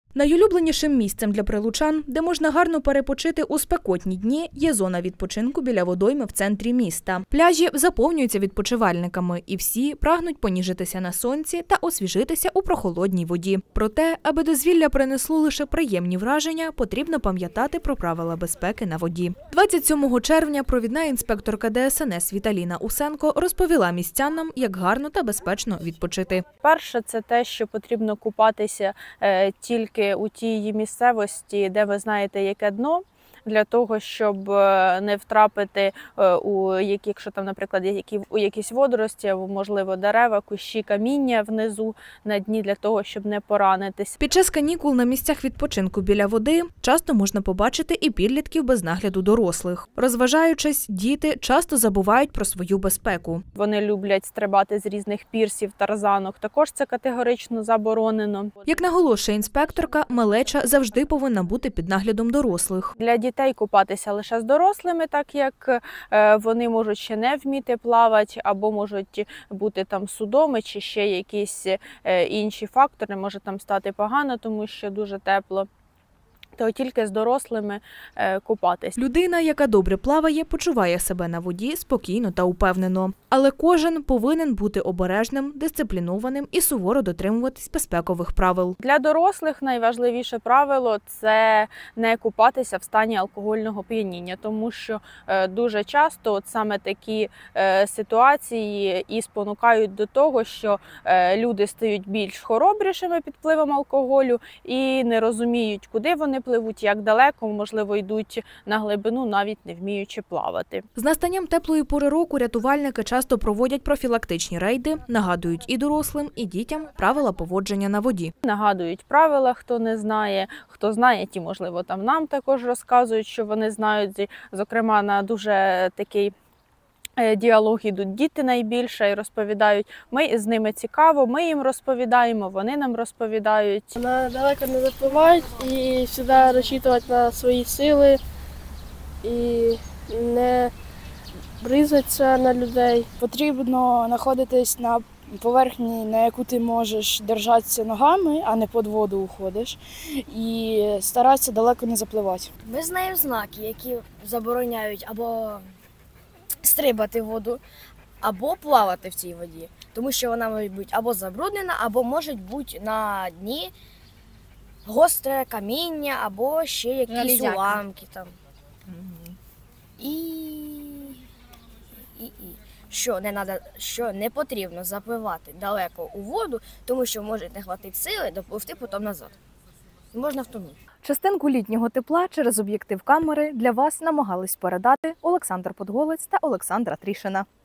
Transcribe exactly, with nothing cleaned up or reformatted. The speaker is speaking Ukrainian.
Найулюбленішим місцем для прилучан, де можна гарно перепочити у спекотні дні, є зона відпочинку біля водойми в центрі міста. Пляжі заповнюються відпочивальниками, і всі прагнуть поніжитися на сонці та освіжитися у прохолодній воді. Проте, аби дозвілля принесло лише приємні враження, потрібно пам'ятати про правила безпеки на воді. двадцять сьомого червня провідна інспекторка Де Ес Ен Ес Віталіна Усенко розповіла містянам, як гарно та безпечно відпочити. Перше – це те, що потрібно купатися е, тільки у тій місцевості, де ви знаєте, яке дно, для того, щоб не втрапити у які, якщо там, наприклад, які, у якісь водорості, або, можливо, дерева, кущі, каміння внизу на дні, для того, щоб не поранитись. Під час канікул на місцях відпочинку біля води часто можна побачити і підлітків без нагляду дорослих. Розважаючись, діти часто забувають про свою безпеку. Вони люблять стрибати з різних пірсів, тарзанок. Також це категорично заборонено. Як наголошує інспекторка, малеча завжди повинна бути під наглядом дорослих. Для дітей купатися лише з дорослими, так як вони можуть ще не вміти плавати, або можуть бути там судоми, чи ще якісь інші фактори, може там стати погано, тому що дуже тепло. То тільки з дорослими купатись. Людина, яка добре плаває, почуває себе на воді спокійно та упевнено. Але кожен повинен бути обережним, дисциплінованим і суворо дотримуватись безпекових правил. Для дорослих найважливіше правило – це не купатися в стані алкогольного п'яніння, тому що дуже часто от саме такі ситуації і спонукають до того, що люди стають більш хоробрішими під впливом алкоголю і не розуміють, куди вони пливуть, як далеко, можливо, йдуть на глибину, навіть не вміючи плавати. З настанням теплої пори року рятувальники часто проводять профілактичні рейди, нагадують і дорослим, і дітям правила поводження на воді. Нагадують правила, хто не знає, хто знає, ті, можливо, там нам також розказують, що вони знають. Зокрема, на дуже такий діалог ідуть діти найбільше і розповідають. Ми з ними цікаво, ми їм розповідаємо, вони нам розповідають. Далеко не запливають і завжди розчитувати на свої сили і не бризатися на людей. Потрібно знаходитись на поверхні, на яку ти можеш держатися ногами, а не під воду уходиш, і старатися далеко не запливати. Ми знаємо знаки, які забороняють або стрибати в воду, або плавати в цій воді, тому що вона може бути або забруднена, або може бути на дні гостре каміння, або ще якісь уламки там. Угу. І... І... І... Що не надо, що не потрібно запливати далеко у воду, тому що може не хватити сили допливти потім назад. Можна втонути. Частинку літнього тепла через об'єктив камери для вас намагались передати Олександр Подголець та Олександра Трішина.